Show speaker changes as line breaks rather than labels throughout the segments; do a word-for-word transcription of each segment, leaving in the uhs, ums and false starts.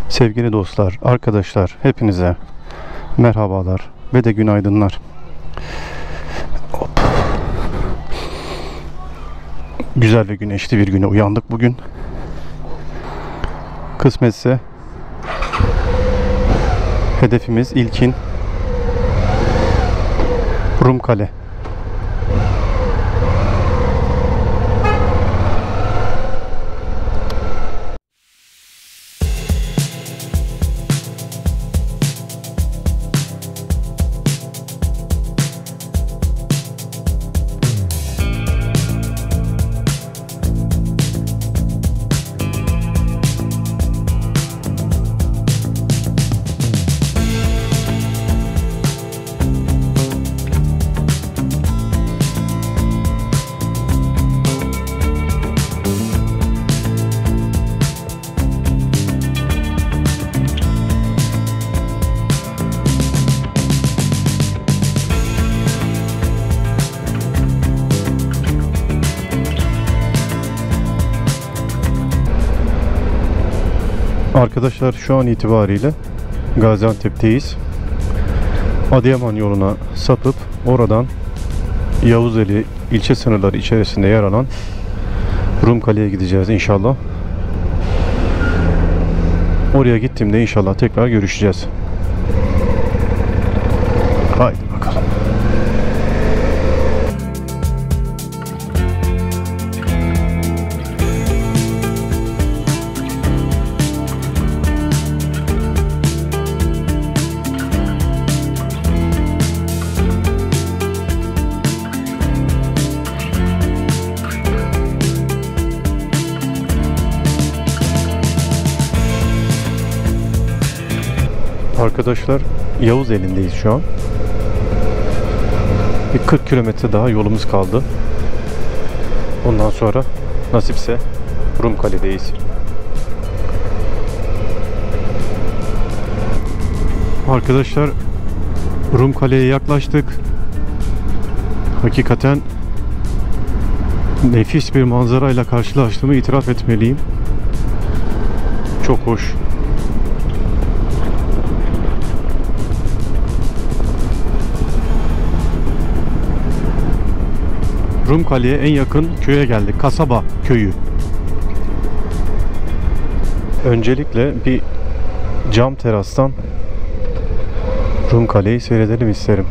Sevgili dostlar, arkadaşlar, hepinize merhabalar ve de günaydınlar. Hop. Güzel ve güneşli bir güne uyandık bugün. Kısmetse hedefimiz ilkin Rumkale. Arkadaşlar, şu an itibariyle Gaziantep'teyiz. Adıyaman yoluna sapıp oradan Yavuzeli ilçe sınırları içerisinde yer alan Rumkale'ye gideceğiz inşallah. Oraya gittiğimde inşallah tekrar görüşeceğiz. Haydi bakalım. Arkadaşlar, Yavuzeli'ndeyiz şu an. Bir kırk kilometre daha yolumuz kaldı. Ondan sonra nasipse Rumkale'deyiz. Arkadaşlar, Rumkale'ye yaklaştık. Hakikaten nefis bir manzarayla karşılaştığımı itiraf etmeliyim. Çok hoş. Rumkale'ye en yakın köye geldik. Kasaba köyü. Öncelikle bir cam terastan Rumkale'yi seyredelim isterim.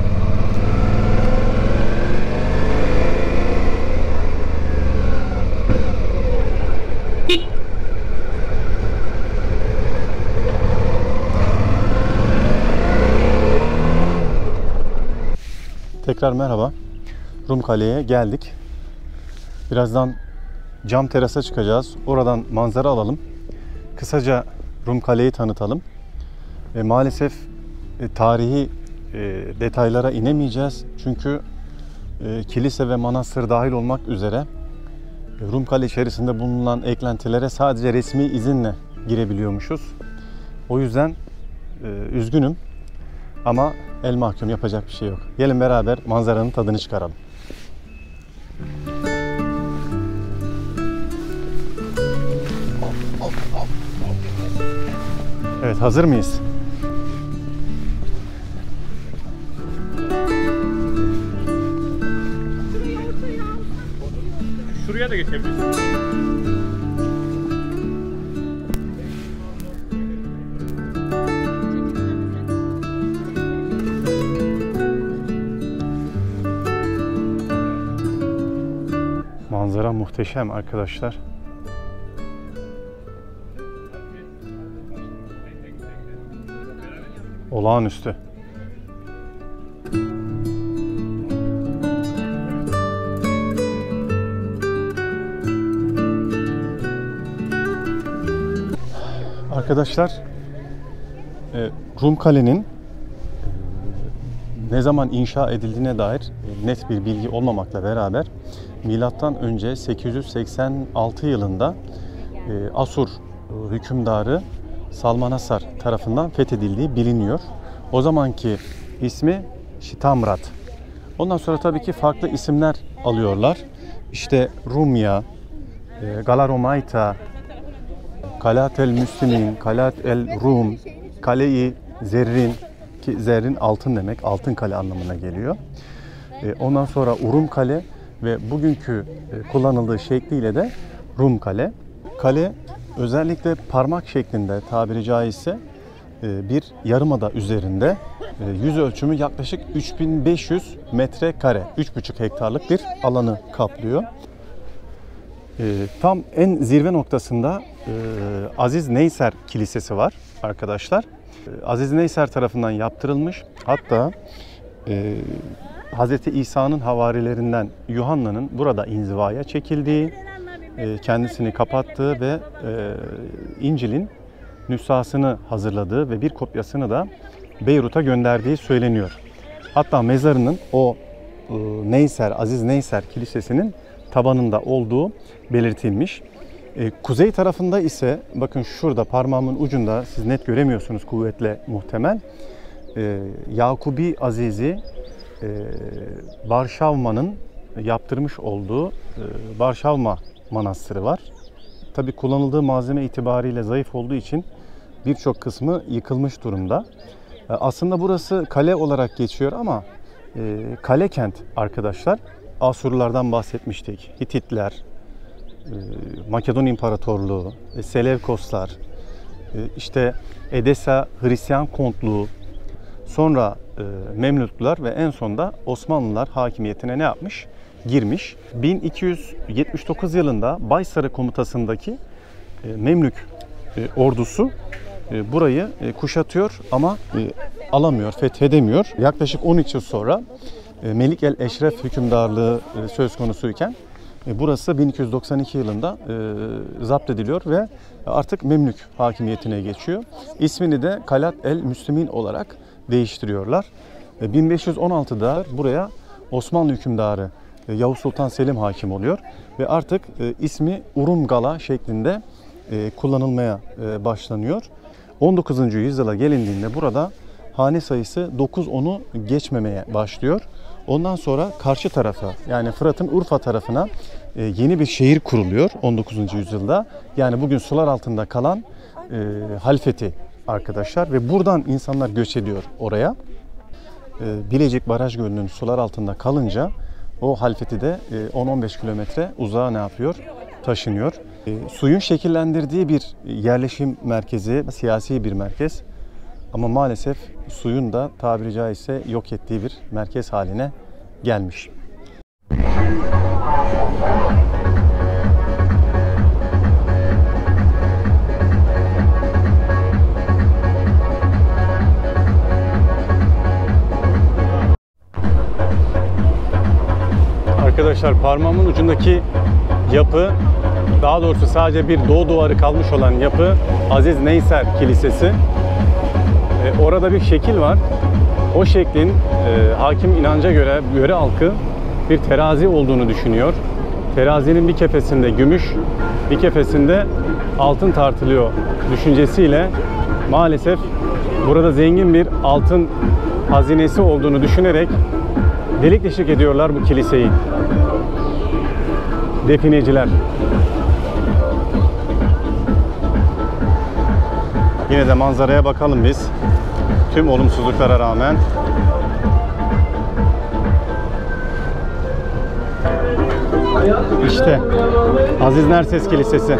Tekrar merhaba. Rumkale'ye geldik. Birazdan cam terasa çıkacağız. Oradan manzara alalım. Kısaca Rumkale'yi tanıtalım. E, maalesef e, tarihi e, detaylara inemeyeceğiz. Çünkü e, kilise ve manastır dahil olmak üzere e, Rumkale içerisinde bulunan eklentilere sadece resmi izinle girebiliyormuşuz. O yüzden e, üzgünüm ama el mahkum, yapacak bir şey yok. Gelin beraber manzaranın tadını çıkaralım. Evet, hazır mıyız?
Şuraya da geçebiliriz.
Manzara muhteşem arkadaşlar. Olağanüstü. Arkadaşlar, Rumkale'nin ne zaman inşa edildiğine dair net bir bilgi olmamakla beraber milattan önce sekiz yüz seksen altı yılında Asur hükümdarı Salmanasar tarafından fethedildiği biliniyor. O zamanki ismi Şitamrat. Ondan sonra tabii ki farklı isimler alıyorlar. İşte Rumya, Galaromayta, Kalat el Müslimin, Kalat el Rum, Kale-i Zerrin, ki Zerrin altın demek, altın kale anlamına geliyor. Ondan sonra Urum Kale ve bugünkü kullanıldığı şekliyle de Rum Kale. Kale özellikle parmak şeklinde, tabiri caizse bir yarımada üzerinde, yüz ölçümü yaklaşık üç bin beş yüz metrekare, üç buçuk hektarlık bir alanı kaplıyor. Tam en zirve noktasında Aziz Neyser Kilisesi var arkadaşlar. Aziz Neyser tarafından yaptırılmış. Hatta Hz. İsa'nın havarilerinden Yuhanna'nın burada inzivaya çekildiği, kendisini kapattığı ve İncil'in nüshasını hazırladığı ve bir kopyasını da Beyrut'a gönderdiği söyleniyor. Hatta mezarının o Neyser, Aziz Neyser Kilisesi'nin tabanında olduğu belirtilmiş. Kuzey tarafında ise bakın şurada parmağımın ucunda, siz net göremiyorsunuz kuvvetle muhtemel, Yakubi Azizi Varşavma'nın yaptırmış olduğu Varşavma Manastırı var. Tabii kullanıldığı malzeme itibariyle zayıf olduğu için birçok kısmı yıkılmış durumda. Aslında burası kale olarak geçiyor ama kale kent arkadaşlar. Asurlulardan bahsetmiştik. Hititler, Makedon İmparatorluğu, Selevkoslar, işte Edesa Hristiyan Kontluğu, sonra Memlükler ve en sonunda Osmanlılar hakimiyetine ne yapmış? Girmiş. bin iki yüz yetmiş dokuz yılında Baysarı komutasındaki Memlük ordusu burayı kuşatıyor ama alamıyor, fethedemiyor. Yaklaşık on üç yıl sonra Melik el Eşref hükümdarlığı söz konusuyken burası bin iki yüz doksan iki yılında zapt ediliyor ve artık Memlük hakimiyetine geçiyor. İsmini de Kalat el Müslimin olarak değiştiriyorlar. bin beş yüz on altıda buraya Osmanlı hükümdarı Yavuz Sultan Selim hakim oluyor ve artık ismi Urumgala şeklinde kullanılmaya başlanıyor. on dokuzuncu yüzyıla gelindiğinde burada hane sayısı dokuz onu geçmemeye başlıyor. Ondan sonra karşı tarafa, yani Fırat'ın Urfa tarafına yeni bir şehir kuruluyor on dokuzuncu yüzyılda. Yani bugün sular altında kalan Halfeti arkadaşlar ve buradan insanlar göç ediyor oraya. Bilecik Baraj Gölü'nün sular altında kalınca o Halfeti de on on beş kilometre uzağa ne yapıyor? Taşınıyor. Suyun şekillendirdiği bir yerleşim merkezi, siyasi bir merkez. Ama maalesef suyun da tabiri caizse yok ettiği bir merkez haline gelmiş. Arkadaşlar parmağımın ucundaki yapı, daha doğrusu sadece bir doğu duvarı kalmış olan yapı Aziz Neyser Kilisesi. Orada bir şekil var. O şeklin e, hakim inanca göre yöre halkı bir terazi olduğunu düşünüyor. Terazinin bir kefesinde gümüş, bir kefesinde altın tartılıyor düşüncesiyle maalesef burada zengin bir altın hazinesi olduğunu düşünerek delik deşik ediyorlar bu kiliseyi. Defineciler. Yine de manzaraya bakalım biz. Tüm olumsuzluklara rağmen. İşte Aziz Nerses Kilisesi.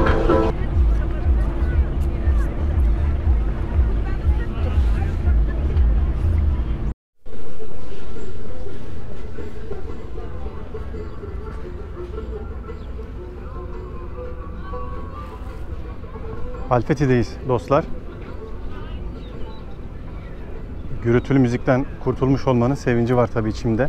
Halfeti'deyiz dostlar. Gürültülü müzikten kurtulmuş olmanın sevinci var tabii içimde.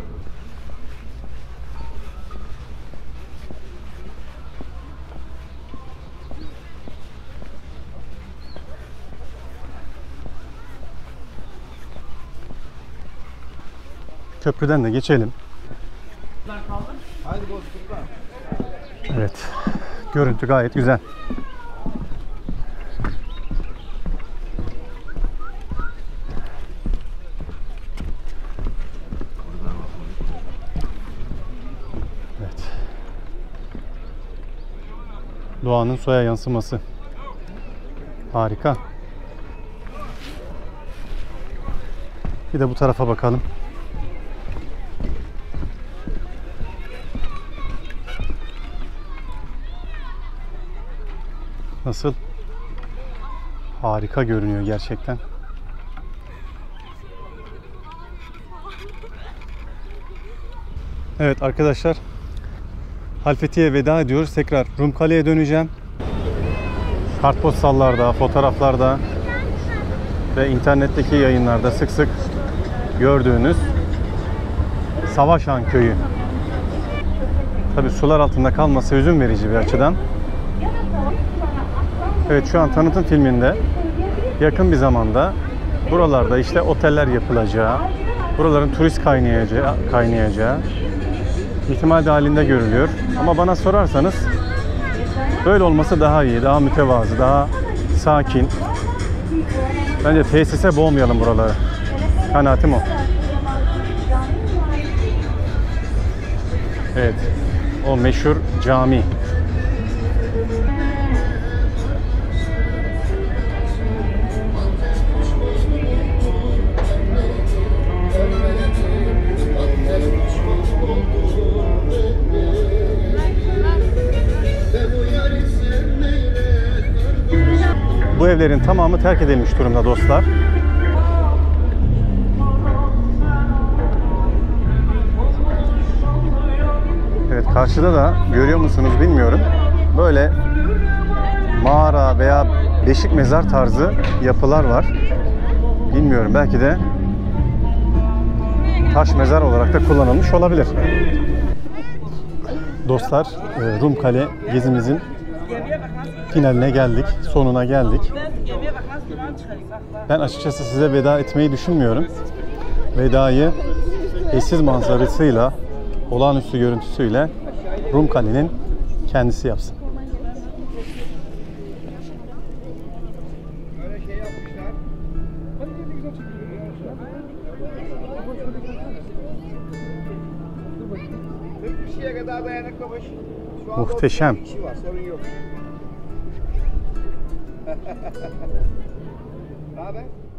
Köprüden de geçelim. Evet. Görüntü gayet güzel. Doğanın soya yansıması. Harika. Bir de bu tarafa bakalım. Nasıl? Harika görünüyor gerçekten. Evet arkadaşlar, Halfeti'ye veda ediyoruz. Tekrar Rumkale'ye döneceğim. Kartpostallarda, fotoğraflarda ve internetteki yayınlarda sık sık gördüğünüz Savaşan Köyü. Tabii sular altında kalması hüzün verici bir açıdan. Evet, şu an tanıtım filminde yakın bir zamanda buralarda işte oteller yapılacağı, buraların turist kaynayacağı, kaynayacağı ihtimal dahilinde görülüyor. Ama bana sorarsanız böyle olması daha iyi, daha mütevazı, daha sakin. Bence tesise boğmayalım buraları. Kanaatim o. Evet, o meşhur cami. Bu evlerin tamamı terk edilmiş durumda dostlar. Evet, karşıda da görüyor musunuz bilmiyorum. Böyle mağara veya beşik mezar tarzı yapılar var. Bilmiyorum, belki de taş mezar olarak da kullanılmış olabilir. Dostlar, Rumkale gezimizin finaline geldik, sonuna geldik. Ben açıkçası size veda etmeyi düşünmüyorum. Vedayı eşsiz manzarasıyla, olağanüstü görüntüsüyle Rumkale'nin kendisi yapsın. Muhteşem.
Ne haber?